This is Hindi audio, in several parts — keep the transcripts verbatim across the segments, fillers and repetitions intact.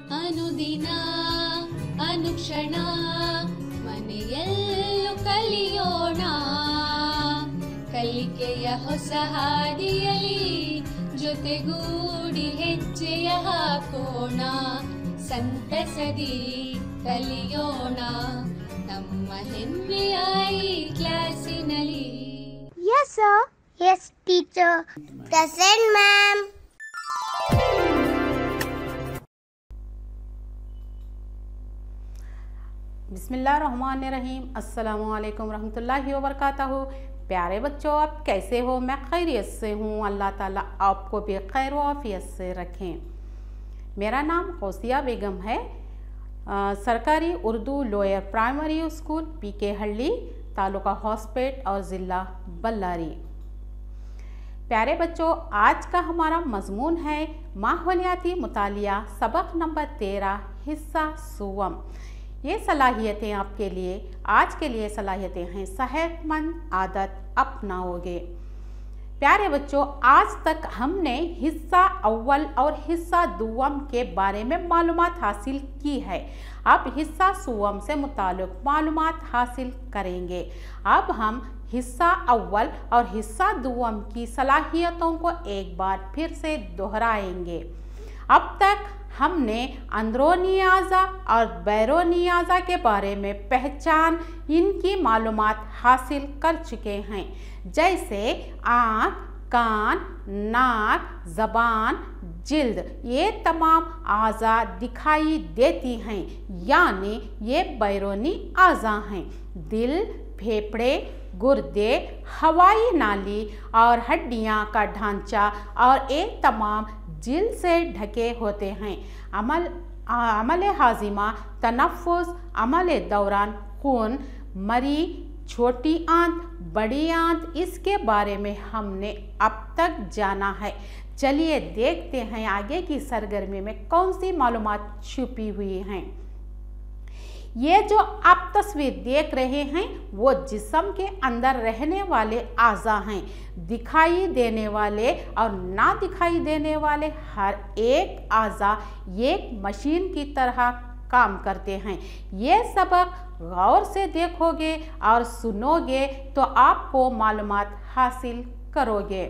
ಅನುದಿನ ಅನುಕ್ಷಣ ಮನೆಯಲ್ಲೂ ಕಲಿಯೋಣ ಕಲಿಕೆಯ ಹೊಸ ಹಾದಿಯಲಿ ಜೊತೆಗೂಡಿ ಹೆಜ್ಜೆಯ ಹಾಕೋಣ ಸಂತಸದಿ ಕಲಿಯೋಣ ನಮ್ಮ ಹೆಮ್ಮೆಯ ಈ ಕ್ಲಾಸಿನಲ್ಲಿ. Yes sir. Yes teacher. Present ma'am. बिस्मिल्लाहिर्रहमानिर्रहीम। अस्सलामुअलैकुम रहमतुल्लाहि व बरकातहू। प्यारे बच्चों, आप कैसे हो? मैं खैरियत से हूँ। अल्लाह ताला आपको भी खैर व आफियत से रखें। मेरा नाम गौसिया बेगम है। आ, सरकारी Urdu lower primary school P K Halli, taluka Hospet और ज़िला बल्लारी। प्यारे बच्चों, आज का हमारा मजमून है माहौलियाती मुतालिया, सबक नंबर तेरह, हिस्सा सुवम। ये सलाहियतें आपके लिए आज के लिए सलाहियतें हैं सेहतमंद आदत अपनाओगे। प्यारे बच्चों, आज तक हमने हिस्सा अव्वल और हिस्सा दुवम के बारे में मालूमात हासिल की है। अब हिस्सा सुवम से मुताल्लिक़ मालूमात हासिल करेंगे। अब हम हिस्सा अव्वल और हिस्सा दुवम की सलाहियतों को एक बार फिर से दोहराएंगे। अब तक हमने अंदरूनी आज़ा और बैरूनी आज़ा के बारे में पहचान, इनकी मालूमात हासिल कर चुके हैं, जैसे आँख, कान, नाक, ज़बान, जिल्द। ये तमाम आज़ा दिखाई देती हैं, यानी ये बैरूनी आज़ा हैं। दिल, फेफड़े, गुर्दे, हवाई नाली और हड्डियाँ का ढांचा और ये तमाम जिल्द से ढके होते हैं। अमल अमल हाजिमा, तनफ़ुस, अमल दौरान खून, मरी, छोटी आंत, बड़ी आंत, इसके बारे में हमने अब तक जाना है। चलिए देखते हैं आगे की सरगर्मी में कौन सी मालूमात छुपी हुई हैं। ये जो आप तस्वीर देख रहे हैं वो जिस्म के अंदर रहने वाले आज़ा हैं। दिखाई देने वाले और ना दिखाई देने वाले हर एक आज़ा एक मशीन की तरह काम करते हैं। ये सबक गौर से देखोगे और सुनोगे तो आपको मालूमात हासिल करोगे।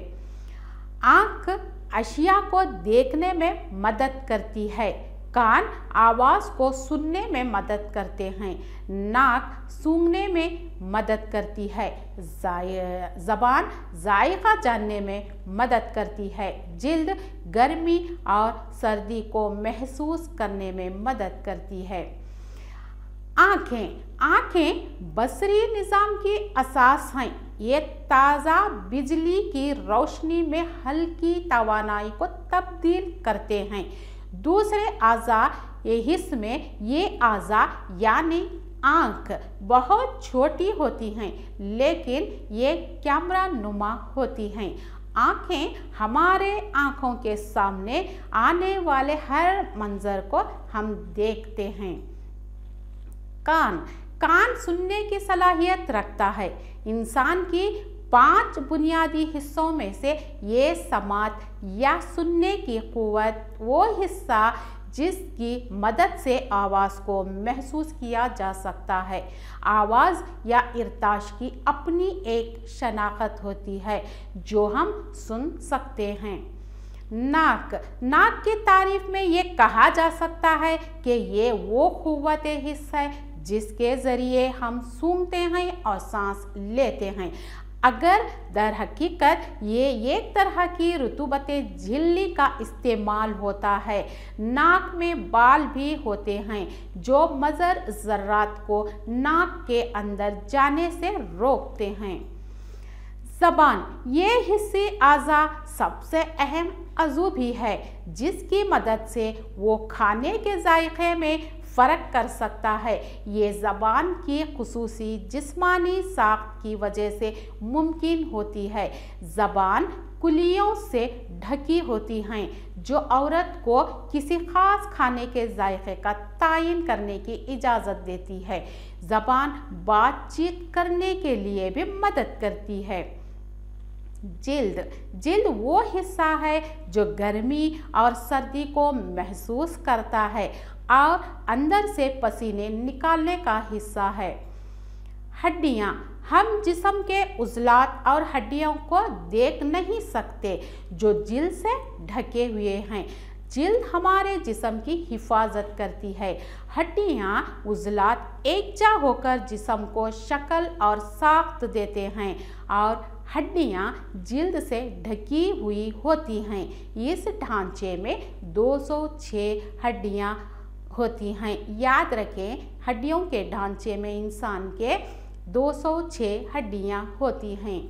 आँख अशिया को देखने में मदद करती है। कान आवाज़ को सुनने में मदद करते हैं। नाक सूंघने में मदद करती है। ज़बान जायका जानने में मदद करती है। जिल्द गर्मी और सर्दी को महसूस करने में मदद करती है। आँखें आँखें बसरी निज़ाम की असास हैं। ये ताज़ा बिजली की रोशनी में हल्की तवानाई को तब्दील करते हैं। दूसरे आज़ा ये हिस्से में ये आज़ा यानी आँख बहुत छोटी होती हैं, लेकिन ये कैमरा नुमा होती हैं। आँखें हमारे आँखों के सामने आने वाले हर मंजर को हम देखते हैं। कान कान सुनने की सलाहियत रखता है। इंसान की पांच बुनियादी हिस्सों में से ये समात या सुनने की क़ुव्वत वो हिस्सा जिसकी मदद से आवाज़ को महसूस किया जा सकता है। आवाज़ या इर्ताश की अपनी एक शनाख्त होती है जो हम सुन सकते हैं। नाक नाक की तारीफ में ये कहा जा सकता है कि ये वो क़ुव्वत हिस्सा है जिसके ज़रिए हम सूंघते हैं और सांस लेते हैं। अगर दर हकीकत ये एक तरह की रुतूबत झिल्ली का इस्तेमाल होता है। नाक में बाल भी होते हैं जो मज़र ज़र्रात को नाक के अंदर जाने से रोकते हैं। ज़बान ये हिस्से आज़ा सबसे अहम अज़ू भी है जिसकी मदद से वो खाने के जायके में फ़र्क कर सकता है। ये ज़बान की खुसूसी जिस्मानी साख्त की वजह से मुमकिन होती है। ज़बान कुलियों से ढकी होती हैं जो औरत को किसी ख़ास खाने के जायके का तायन करने की इजाज़त देती है। ज़बान बातचीत करने के लिए भी मदद करती है। जिल्द जिल्द वो हिस्सा है जो गर्मी और सर्दी को महसूस करता है और अंदर से पसीने निकालने का हिस्सा है। हड्डियाँ, हम जिस्म के उज़लात और हड्डियों को देख नहीं सकते जो जिल्द से ढके हुए हैं। जिल्द हमारे जिस्म की हिफाजत करती है। हड्डियाँ उज़लात एकजा होकर जिस्म को शक्ल और साख्त देते हैं और हड्डियाँ जिल्द से ढकी हुई होती हैं। इस ढांचे में दो सौ छह हड्डियाँ होती हैं। याद रखें, हड्डियों के ढांचे में इंसान के दो सौ छह हड्डियाँ होती हैं।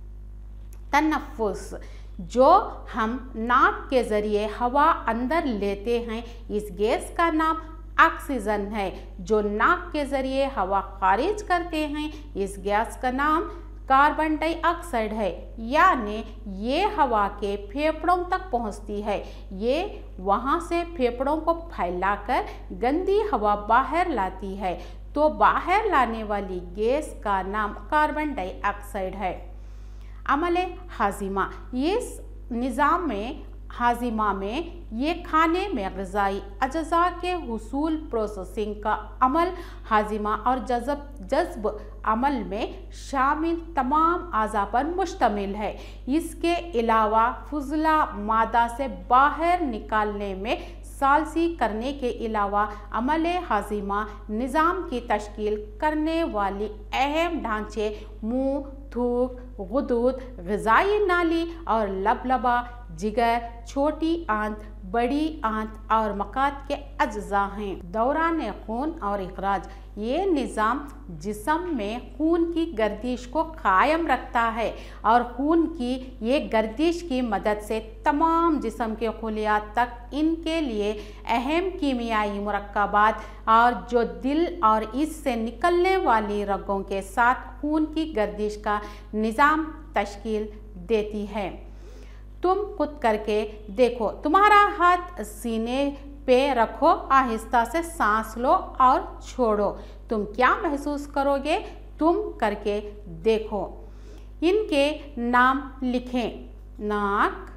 तनफ्फुस, जो हम नाक के ज़रिए हवा अंदर लेते हैं, इस गैस का नाम ऑक्सीजन है। जो नाक के ज़रिए हवा खारिज करते हैं, इस गैस का नाम कार्बन डाइऑक्साइड है। यानी ये हवा के फेफड़ों तक पहुंचती है। ये वहां से फेफड़ों को फैलाकर गंदी हवा बाहर लाती है। तो बाहर लाने वाली गैस का नाम कार्बन डाइऑक्साइड है। अमले हाजिमा, इस निज़ाम में हाजिमा में ये खाने में ग़िज़ाई अज्जा के हुसूल प्रोसेसिंग का अमल हाजिमा और जज़ब जज्ब अमल में शामिल तमाम आज़ा पर मुश्तमिल है। इसके अलावा फुज़ला मादा से बाहर निकालने में सालसी करने के अलावा अमल हाजिमा निज़ाम की तश्कील करने वाली अहम ढांचे मुँह, थूक, गुदूद, ग़िज़ाई नाली और लबलबा, जिगर, छोटी आंत, बड़ी आंत और मकात के अज्जा हैं। दौरान खून और इखराज, ये निज़ाम जिस्म में खून की गर्दिश को कायम रखता है और खून की ये गर्दिश की मदद से तमाम जिस्म के खुलियात तक इनके लिए अहम कीमियाई मुरक्कबात और जो दिल और इससे निकलने वाली रगों के साथ खून की गर्दिश का निज़ाम तश्कील देती है। तुम खुद करके देखो, तुम्हारा हाथ सीने पे रखो, आहिस्ता से सांस लो और छोड़ो। तुम क्या महसूस करोगे? तुम करके देखो। इनके नाम लिखें, नाक,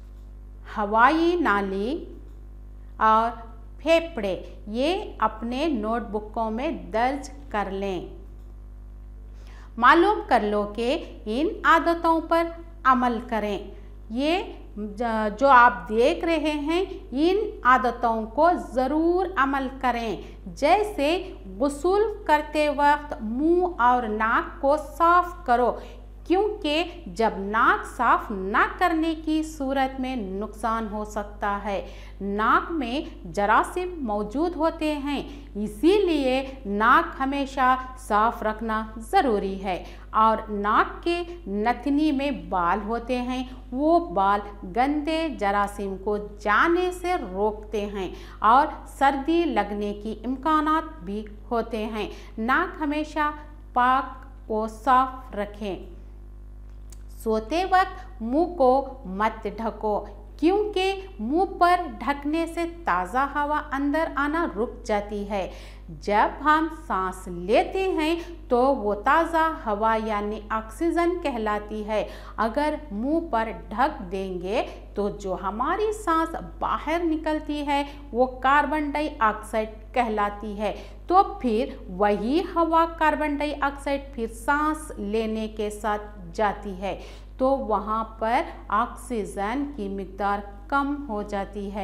हवाई नाली और फेफड़े। ये अपने नोटबुकों में दर्ज कर लें। मालूम कर लो कि इन आदतों पर अमल करें। ये जो आप देख रहे हैं, इन आदतों को ज़रूर अमल करें। जैसे गुस्ल करते वक्त मुंह और नाक को साफ करो, क्योंकि जब नाक साफ ना करने की सूरत में नुकसान हो सकता है। नाक में जरासीम मौजूद होते हैं, इसीलिए नाक हमेशा साफ रखना ज़रूरी है। और नाक के नथनी में बाल होते हैं, वो बाल गंदे जरासीम को जाने से रोकते हैं और सर्दी लगने की इम्कानात भी होते हैं। नाक हमेशा पाक और साफ रखें। सोते वक्त मुंह को मत ढको, क्योंकि मुंह पर ढकने से ताज़ा हवा अंदर आना रुक जाती है। जब हम सांस लेते हैं तो वो ताज़ा हवा यानी ऑक्सीजन कहलाती है। अगर मुंह पर ढक देंगे तो जो हमारी सांस बाहर निकलती है वो कार्बन डाइऑक्साइड कहलाती है। तो फिर वही हवा कार्बन डाइऑक्साइड फिर सांस लेने के साथ जाती है, तो वहाँ पर ऑक्सीजन की मिक़दार कम हो जाती है।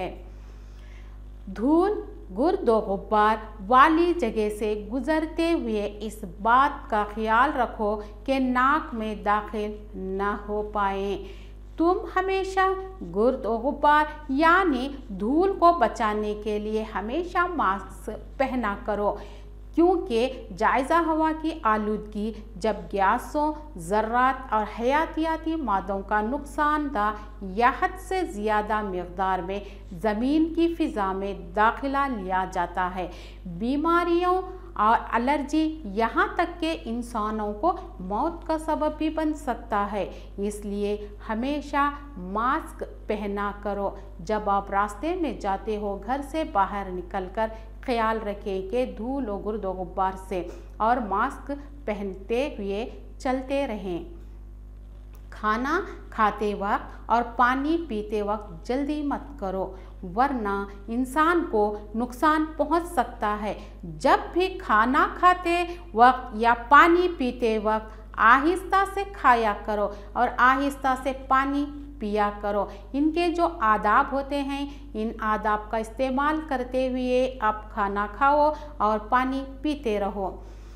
धूल गुर्दो गुब्बार वाली जगह से गुजरते हुए इस बात का ख्याल रखो कि नाक में दाखिल न हो पाए। तुम हमेशा गुर्द और गुब्बार यानी धूल को बचाने के लिए हमेशा मास्क पहना करो, क्योंकि जायज़ा हवा की आलूदगी जब गैसों, ज़र्रात और हयातियाती मादों का नुकसानदा या हद से ज़्यादा मिक़दार में ज़मीन की फ़िज़ा में दाखिला लिया जाता है, बीमारियों और एलर्जी यहाँ तक के इंसानों को मौत का सबब भी बन सकता है। इसलिए हमेशा मास्क पहना करो। जब आप रास्ते में जाते हो, घर से बाहर निकलकर ख्याल रखें कि धूल और गुर्द और गुब्बार से और मास्क पहनते हुए चलते रहें। खाना खाते वक्त और पानी पीते वक्त जल्दी मत करो, वरना इंसान को नुकसान पहुंच सकता है। जब भी खाना खाते वक्त या पानी पीते वक्त आहिस्ता से खाया करो और आहिस्ता से पानी पिया करो। इनके जो आदाब होते हैं, इन आदाब का इस्तेमाल करते हुए आप खाना खाओ और पानी पीते रहो।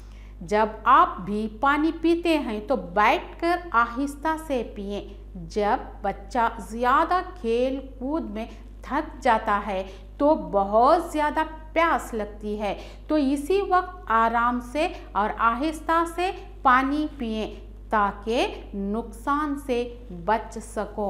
जब आप भी पानी पीते हैं तो बैठकर आहिस्ता से पिएं। जब बच्चा ज़्यादा खेल कूद में थक जाता है तो बहुत ज़्यादा प्यास लगती है, तो इसी वक्त आराम से और आहिस्ता से पानी पिएं ताकि नुकसान से बच सको।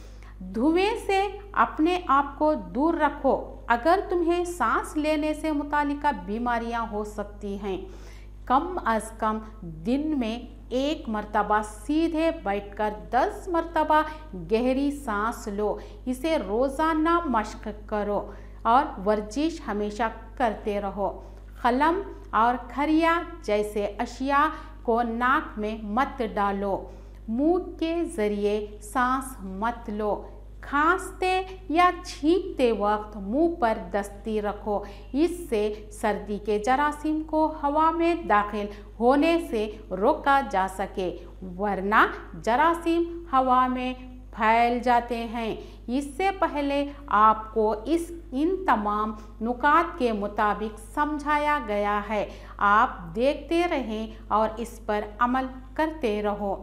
धुएं से अपने आप को दूर रखो। अगर तुम्हें सांस लेने से मुतालिका बीमारियां हो सकती हैं, कम अज़ कम दिन में एक मर्तबा सीधे बैठकर दस मर्तबा गहरी सांस लो। इसे रोज़ाना मश्क करो और वर्जिश हमेशा करते रहो। कलम और खरिया जैसे अशिया को नाक में मत डालो। मुंह के ज़रिए सांस मत लो। खांसते या छींकते वक्त मुंह पर दस्ती रखो। इससे सर्दी के जरासीम को हवा में दाखिल होने से रोका जा सके, वरना जरासीम हवा में फैल जाते हैं। इससे पहले आपको इस इन तमाम नुकात के मुताबिक समझाया गया है। आप देखते रहें और इस पर अमल करते रहो।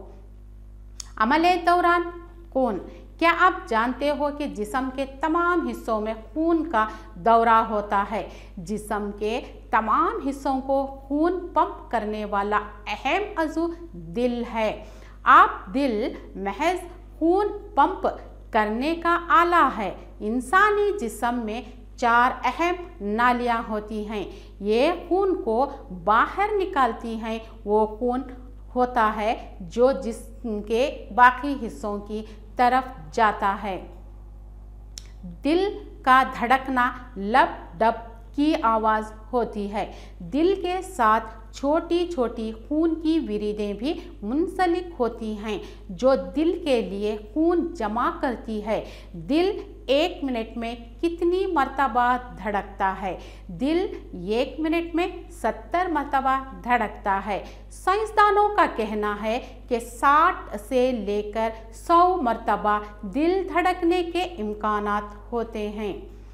अमले दौरान खून। क्या आप जानते हो कि जिस्म के तमाम हिस्सों में खून का दौरा होता है? जिस्म के तमाम हिस्सों को खून पंप करने वाला अहम अज़ू दिल है। आप दिल महज खून पंप करने का आला है। इंसानी जिस्म में चार अहम नालियां होती हैं। ये खून को बाहर निकालती हैं। वो खून होता है जो जिस्म के बाकी हिस्सों की तरफ जाता है। दिल का धड़कना लब डब की आवाज़ होती है। दिल के साथ छोटी छोटी खून की विरिदें भी मुंसलिक होती हैं, जो दिल के लिए खून जमा करती है। दिल एक मिनट में कितनी मर्तबा धड़कता है? दिल एक मिनट में सत्तर मर्तबा धड़कता है। साइंसदानों का कहना है कि साठ से लेकर सौ मर्तबा दिल धड़कने के इम्कानात होते हैं।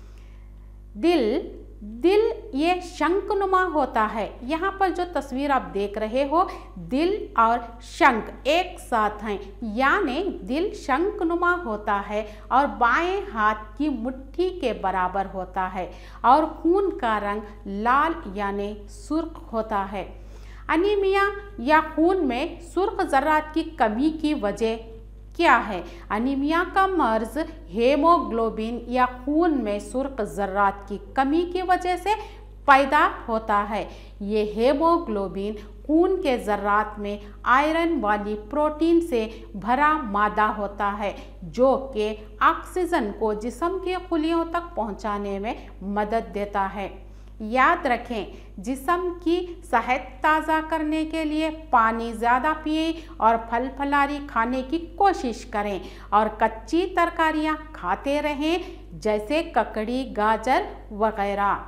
दिल दिल ये शंखनुमा होता है। यहाँ पर जो तस्वीर आप देख रहे हो, दिल और शंख एक साथ हैं, यानी दिल शंखनुमा होता है और बाएं हाथ की मुट्ठी के बराबर होता है और खून का रंग लाल यानी सुर्ख होता है। अनीमिया या खून में सुर्ख ज़र्रात की कमी की वजह क्या है? अनीमिया का मर्ज हेमोग्लोबिन या खून में सुर्ख ज़र्रात की कमी की वजह से पैदा होता है। ये हेमोग्लोबिन खून के ज़र्रात में आयरन वाली प्रोटीन से भरा मादा होता है, जो कि ऑक्सीजन को जिस्म के खुलियों तक पहुंचाने में मदद देता है। याद रखें, जिस्म की सेहत ताज़ा करने के लिए पानी ज़्यादा पिएं और फल फलारी खाने की कोशिश करें और कच्ची तरकारियां खाते रहें, जैसे ककड़ी, गाजर वगैरह।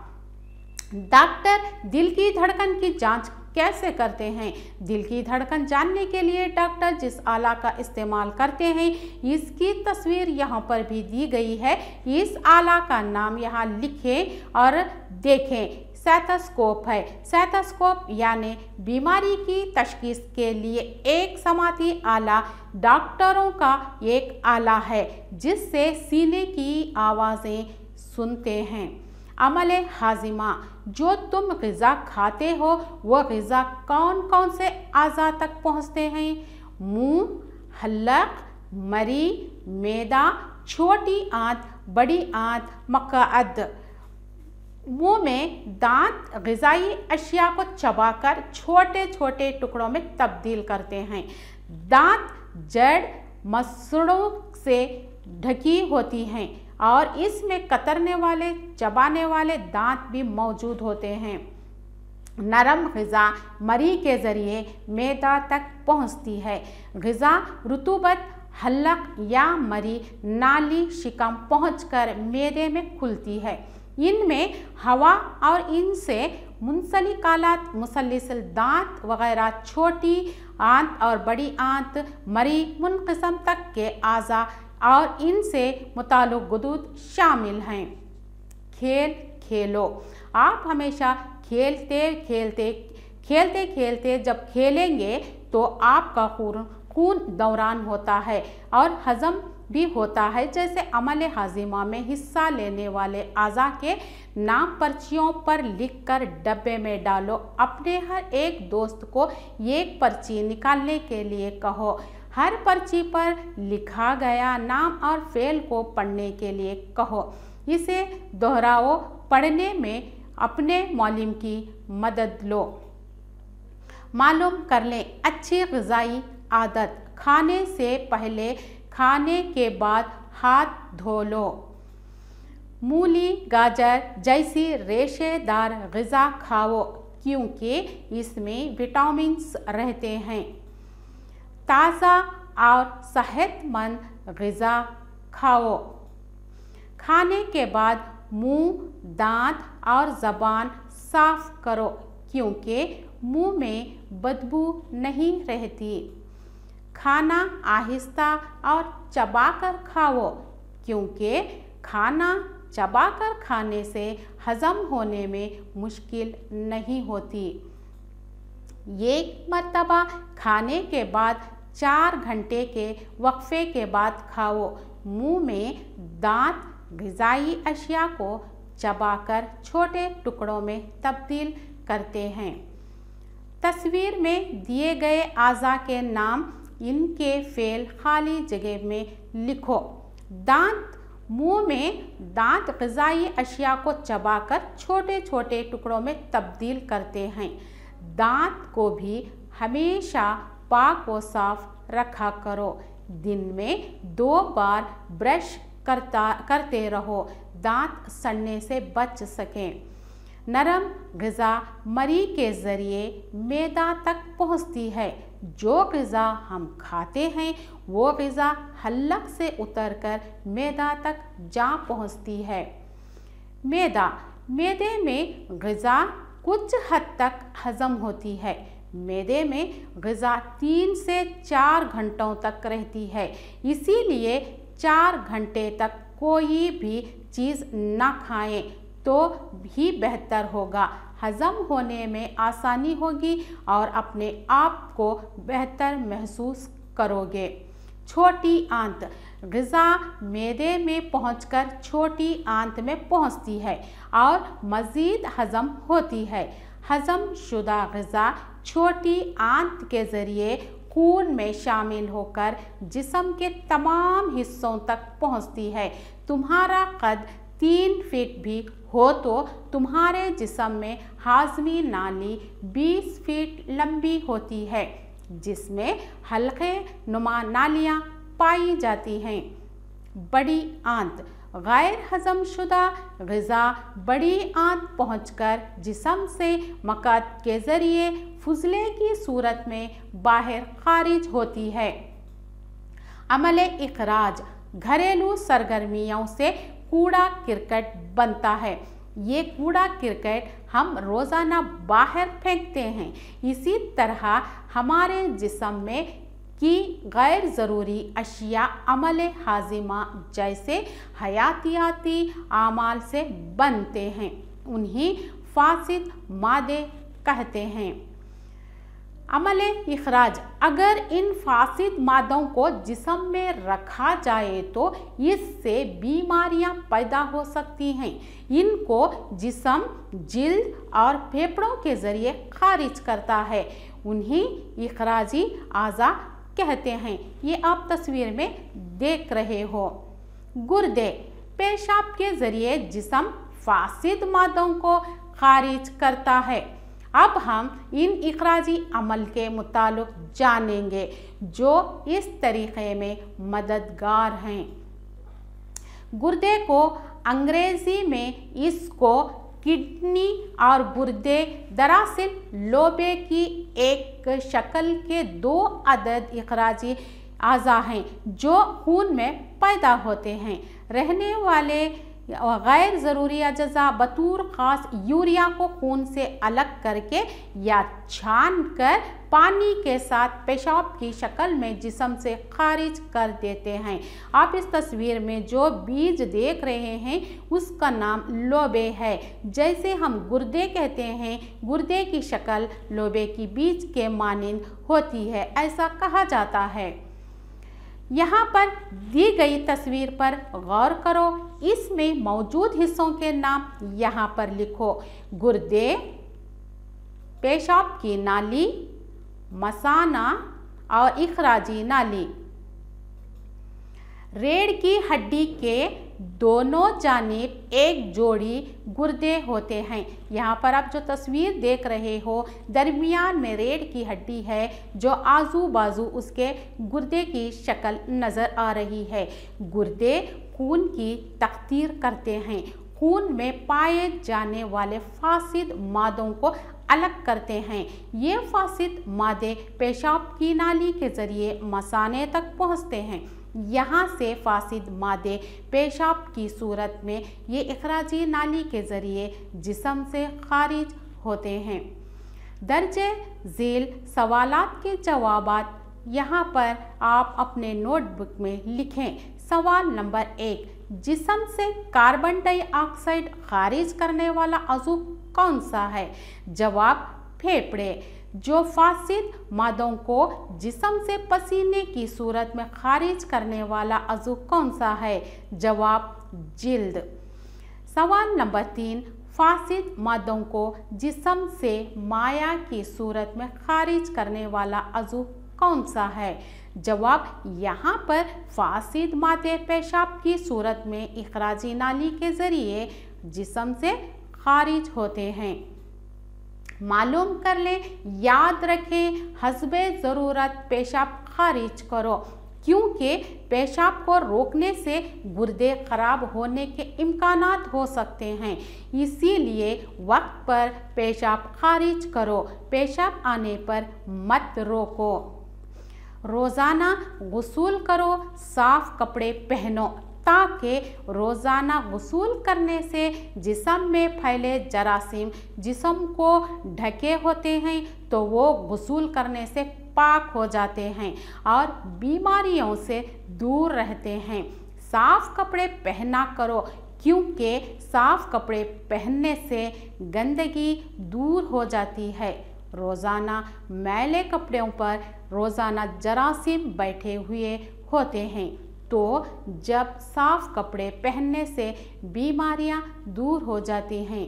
डॉक्टर दिल की धड़कन की जांच कैसे करते हैं? दिल की धड़कन जानने के लिए डॉक्टर जिस आला का इस्तेमाल करते हैं, इसकी तस्वीर यहाँ पर भी दी गई है। इस आला का नाम यहाँ लिखें और देखें। स्टेथोस्कोप है। स्टेथोस्कोप यानी बीमारी की तशखीस के लिए एक समाती आला डॉक्टरों का एक आला है, जिससे सीने की आवाज़ें सुनते हैं। अमल हाजिमा। जो तुम ग़िज़ा खाते हो, वह ग़िज़ा कौन कौन से आज़ा तक पहुँचते हैं? मुंह, हलक, मरी, मैदा, छोटी आंत, बड़ी आंत, मक़अद। मुंह में दांत ग़िज़ाई अशिया को चबाकर छोटे छोटे टुकड़ों में तब्दील करते हैं। दांत जड़ मसड़ों से ढकी होती हैं और इसमें कतरने वाले, चबाने वाले दांत भी मौजूद होते हैं। नरम ग़िज़ा मरी के ज़रिए मैदा तक पहुंचती है। ग़िज़ा रुतूबत हलक या मरी नाली शिकम पहुंचकर मैदे में खुलती है। इनमें हवा और इनसे मुंसलिक आलात मुसलसल दांत वगैरह छोटी आंत और बड़ी आंत मरी मुनक़िस्म तक के आज़ा और इनसे मुताल्लिक़ गुदूद शामिल हैं। खेल खेलो। आप हमेशा खेलते खेलते खेलते खेलते जब खेलेंगे तो आपका खून खून दौरान होता है और हज़म भी होता है। जैसे अमल हाजिमा में हिस्सा लेने वाले आज़ा के नाम पर्चियों पर लिखकर डब्बे में डालो। अपने हर एक दोस्त को एक पर्ची निकालने के लिए कहो। हर पर्ची पर लिखा गया नाम और फ़ेल को पढ़ने के लिए कहो। इसे दोहराओ। पढ़ने में अपने मौलिम की मदद लो। मालूम कर लें अच्छी ग़िज़ाई आदत। खाने से पहले खाने के बाद हाथ धो लो। मूली गाजर जैसी रेशेदार ग़िज़ा खाओ क्योंकि इसमें विटामिन्स रहते हैं। ताज़ा और सेहतमंद ग़िज़ा खाओ। खाने के बाद मुंह, दांत और ज़बान साफ़ करो क्योंकि मुंह में बदबू नहीं रहती। खाना आहिस्ता और चबाकर खाओ क्योंकि खाना चबाकर खाने से हज़म होने में मुश्किल नहीं होती। एक मर्तबा खाने के बाद चार घंटे के वक्फे के बाद खाओ। मुंह में दांत ग़िज़ाई अशिया को चबाकर छोटे टुकड़ों में तब्दील करते हैं। तस्वीर में दिए गए आज़ा के नाम, इनके फ़ेल खाली जगह में लिखो। दांत। मुंह में दांत ग़िज़ाई अशिया को चबाकर छोटे छोटे टुकड़ों में तब्दील करते हैं। दांत को भी हमेशा पाक व साफ रखा करो। दिन में दो बार ब्रश करता करते रहो, दांत सड़ने से बच सकें। नरम ग़िज़ा मरी के ज़रिए मैदा तक पहुंचती है। जो ग़िज़ा हम खाते हैं वो ग़िज़ा हलक से उतरकर मैदा तक जा पहुंचती है। मैदा। मैदे में ग़िज़ा कुछ हद तक हज़म होती है। मैदे में ग़िज़ा तीन से चार घंटों तक रहती है, इसीलिए चार घंटे तक कोई भी चीज़ ना खाएं तो भी बेहतर होगा। हज़म होने में आसानी होगी और अपने आप को बेहतर महसूस करोगे। छोटी आंत। ग़िज़ा मैदे में पहुंचकर छोटी आंत में पहुंचती है और मज़ीद हज़म होती है। हज़म शुदा ग़िज़ा छोटी आंत के ज़रिए खून में शामिल होकर जिस्म के तमाम हिस्सों तक पहुंचती है। तुम्हारा कद तीन फीट भी हो तो तुम्हारे जिस्म में हाज़मी नाली बीस फीट लंबी होती है, जिसमें हल्के नुमा नालियाँ पाई जाती हैं। बड़ी आंत। गैर हज़म शुदा ग़िज़ा बड़ी आंत पहुंचकर जिस्म से मकत के ज़रिए फुज़ले की सूरत में बाहर खारिज होती है। अमल इखराज। घरेलू सरगर्मियों से कूड़ा किरकट बनता है। ये कूड़ा किरकट हम रोज़ाना बाहर फेंकते हैं। इसी तरह हमारे जिस्म में की गैर ज़रूरी अशिया अमल हाजिमा जैसे हयातियाती आमाल से बनते हैं, उन्हें फासिद मादे कहते हैं। अमल इखराज। अगर इन फासिद मादों को जिस्म में रखा जाए तो इससे बीमारियां पैदा हो सकती हैं। इनको जिस्म, जिल्द और फेफड़ों के ज़रिए खारिज करता है, उन्हें इखराजी आज़ा कहते हैं। ये आप तस्वीर में देख रहे हो। गुर्दे। पेशाब के ज़रिए जिस्म फासिद मादों को खारिज करता है। अब हम इन इखराजी अमल के मुताल्लिक़ जानेंगे जो इस तरीक़े में मददगार हैं। गुर्दे को अंग्रेज़ी में इसको किडनी और गुर्दे दरअसल लोबे की एक शक्ल के दो अदद इखराजी आज़ा हैं जो खून में पैदा होते हैं। रहने वाले गैर ज़रूरी अज़ा बतौर ख़ास यूरिया को खून से अलग करके या छान कर पानी के साथ पेशाब की शक्ल में जिस्म से खारिज कर देते हैं। आप इस तस्वीर में जो बीज देख रहे हैं उसका नाम लोबे है। जैसे हम गुर्दे कहते हैं, गुर्दे की शक्ल लोबे की बीज के मानिंद होती है, ऐसा कहा जाता है। यहाँ पर दी गई तस्वीर पर गौर करो, इसमें मौजूद हिस्सों के नाम यहाँ पर लिखो। गुर्दे, पेशाब की नाली, मसाना और इखराजी नाली। रीढ़ की हड्डी के दोनों जानिब एक जोड़ी गुर्दे होते हैं। यहाँ पर आप जो तस्वीर देख रहे हो, दरमियान में रीढ़ की हड्डी है जो आजू बाजू उसके गुर्दे की शक्ल नज़र आ रही है। गुर्दे खून की तख्तीर करते हैं, खून में पाए जाने वाले फासिद मादों को अलग करते हैं। ये फासिद मादे पेशाब की नाली के ज़रिए मसाने तक पहुँचते हैं। यहाँ से फासिद मादे पेशाब की सूरत में ये इखराजी नाली के ज़रिए जिस्म से खारिज होते हैं। दर्जे झील सवालात के जवाबात यहाँ पर आप अपने नोटबुक में लिखें। सवाल नंबर एक, जिस्म से कार्बन डाइऑक्साइड खारिज करने वाला अज़ू कौन सा है? जवाब, फेफड़े। जो फासिद मादों को जिस्म से पसीने की सूरत में खारिज करने वाला अज़ू कौन सा है? जवाब, जिल्द। सवाल नंबर तीन, फासिद मादों को जिस्म से माया की सूरत में खारिज करने वाला अज़ू कौन सा है? जवाब, यहाँ पर फासिद मादे पेशाब की सूरत में इखराजी नाली के ज़रिए जिस्म से खारिज होते हैं। मालूम कर लें, याद रखें, हस्बे ज़रूरत पेशाब खारिज करो, क्योंकि पेशाब को रोकने से गुर्दे ख़राब होने के इम्कानात हो सकते हैं। इसीलिए वक्त पर पेशाब खारिज करो, पेशाब आने पर मत रोको। रोज़ाना गुसूल करो, साफ़ कपड़े पहनो, ताकि रोज़ाना गुसूल करने से जिस्म में फैले जरासीम जिस्म को ढके होते हैं तो वो गुसूल करने से पाक हो जाते हैं और बीमारियों से दूर रहते हैं। साफ़ कपड़े पहना करो, क्योंकि साफ़ कपड़े पहनने से गंदगी दूर हो जाती है। रोज़ाना मैले कपड़ों पर रोज़ाना जरासीम बैठे हुए होते हैं, तो जब साफ कपड़े पहनने से बीमारियां दूर हो जाती हैं।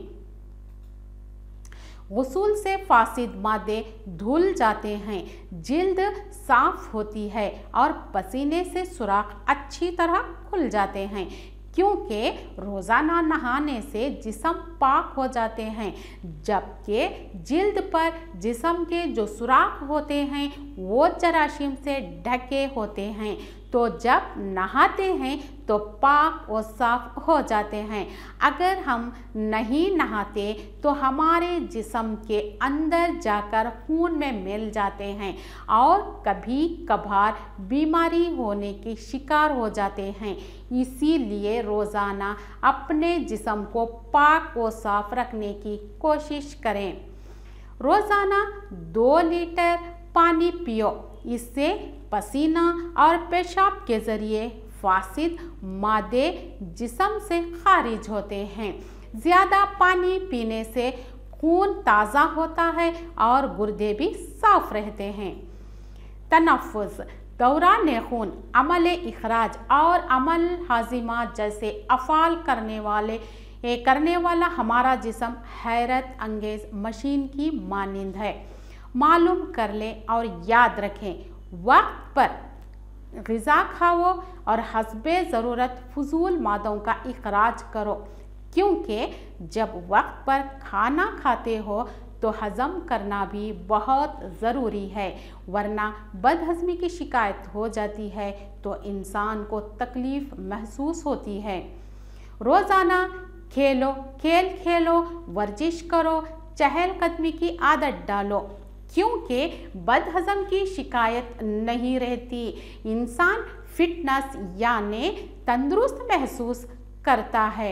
गुसूल से फासिद मादे धुल जाते हैं, जिल्द साफ होती है और पसीने से सुराख अच्छी तरह खुल जाते हैं, क्योंकि रोज़ाना नहाने से जिस्म पाक हो जाते हैं। जबकि जिल्द पर जिस्म के जो सुराख होते हैं वो जरासीम से ढके होते हैं, तो जब नहाते हैं तो पाक और साफ हो जाते हैं। अगर हम नहीं नहाते तो हमारे जिस्म के अंदर जाकर खून में मिल जाते हैं और कभी कभार बीमारी होने की शिकार हो जाते हैं। इसीलिए रोज़ाना अपने जिस्म को पाक और साफ रखने की कोशिश करें। रोज़ाना दो लीटर पानी पियो, इससे पसीना और पेशाब के ज़रिए फासिद मादे जिस्म से खारिज होते हैं। ज़्यादा पानी पीने से खून ताज़ा होता है और गुर्दे भी साफ रहते हैं। तनफ़्फ़ुज़, दौरान खून, अमल इखराज और अमल हाजिमा जैसे अफ़ाल करने वाले ये करने वाला हमारा जिस्म हैरत अंगेज़ मशीन की मानिंद है। मालूम कर लें और याद रखें, वक्त पर ग़िज़ा खाओ और हस्बे ज़रूरत फजूल मादों का इखराज करो, क्योंकि जब वक्त पर खाना खाते हो तो हज़म करना भी बहुत ज़रूरी है, वरना बदहज़मी की शिकायत हो जाती है तो इंसान को तकलीफ़ महसूस होती है। रोज़ाना खेलो, खेल खेलो, वर्जिश करो, चहलकदमी की आदत डालो, क्योंकि बदहजम की शिकायत नहीं रहती। इंसान फिटनेस यानी तंदुरुस्त महसूस करता है।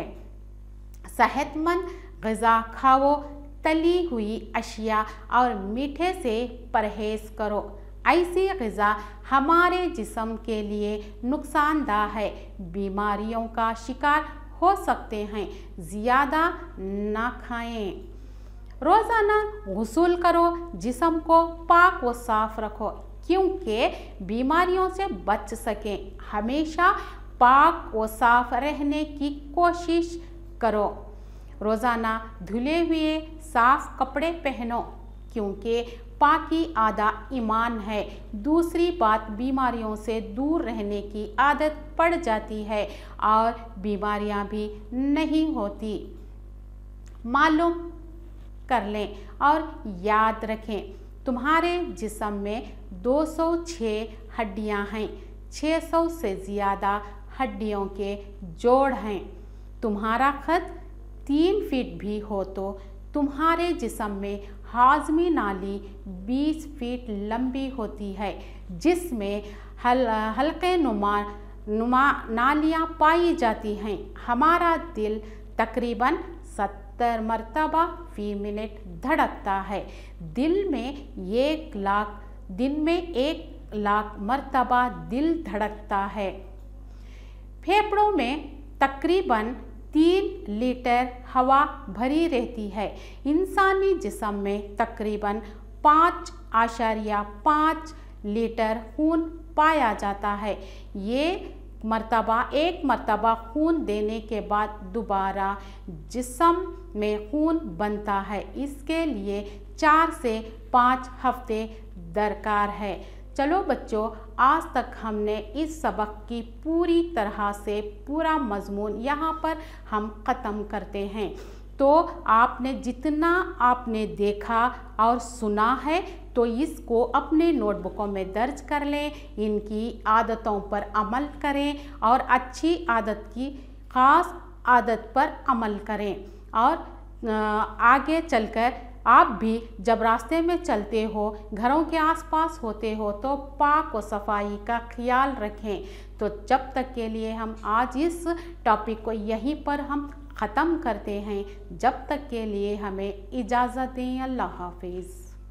सेहतमंद ग़िज़ा खाओ, तली हुई अशिया और मीठे से परहेज़ करो। ऐसी ग़िज़ा हमारे जिस्म के लिए नुकसानदा है, बीमारियों का शिकार हो सकते हैं। ज़्यादा ना खाएं। रोज़ाना गुस्ल करो, जिस्म को पाक व साफ़ रखो क्योंकि बीमारियों से बच सकें। हमेशा पाक व साफ़ रहने की कोशिश करो। रोज़ाना धुले हुए साफ़ कपड़े पहनो क्योंकि पाकी आधा ईमान है। दूसरी बात, बीमारियों से दूर रहने की आदत पड़ जाती है और बीमारियां भी नहीं होती। मालूम कर लें और याद रखें, तुम्हारे जिस्म में दो सौ छह हड्डियां हैं। छह सौ से ज़्यादा हड्डियों के जोड़ हैं। तुम्हारा कद तीन फीट भी हो तो तुम्हारे जिस्म में हाज़मी नाली बीस फीट लंबी होती है, जिसमें हल हल्के नुमा नुमा नालियाँ पाई जाती हैं। हमारा दिल तकरीबन सत्तर मरतबा फी मिनट धड़कता है। दिल में एक लाख दिन में एक लाख मरतबा दिल धड़कता है। फेफड़ों में तकरीबन तीन लीटर हवा भरी रहती है। इंसानी जिस्म में तकरीबन पाँच आशारिया पाँच लीटर खून पाया जाता है। ये मर्तबा एक मर्तबा खून देने के बाद दोबारा जिस्म में खून बनता है। इसके लिए चार से पाँच हफ्ते दरकार है। चलो बच्चों, आज तक हमने इस सबक की पूरी तरह से पूरा मज़मून यहाँ पर हम ख़त्म करते हैं। तो आपने जितना आपने देखा और सुना है तो इसको अपने नोटबुकों में दर्ज कर लें। इनकी आदतों पर अमल करें और अच्छी आदत की ख़ास आदत पर अमल करें। और आगे चलकर आप भी जब रास्ते में चलते हो, घरों के आसपास होते हो तो पाक व सफाई का ख्याल रखें। तो जब तक के लिए हम आज इस टॉपिक को यहीं पर हम ख़त्म करते हैं। जब तक के लिए हमें इजाज़त दें। अल्लाह हाफिज़।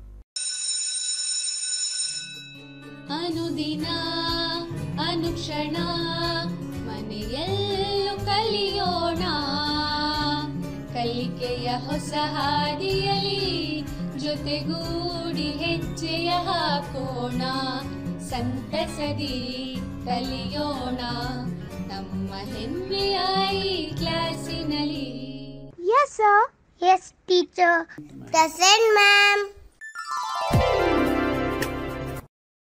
अनुदिन अनुक्षण ಮನೆಯಲ್ಲೂ ಕಲಿಯೋಣ, ಕಲಿಕೆಯ ಹೊಸ ಹಾದಿಯಲಿ ಜೊತೆಗೂಡಿ ಹೆಜ್ಜೆಯ ಹಾಕೋಣ, ಸಂತಸದಿ ಕಲಿಯೋಣ ನಮ್ಮ ಹೆಮ್ಮೆಯ ಈ ಕ್ಲಾಸಿನಲ್ಲಿ. Yes sir. Yes teacher. Present ma'am.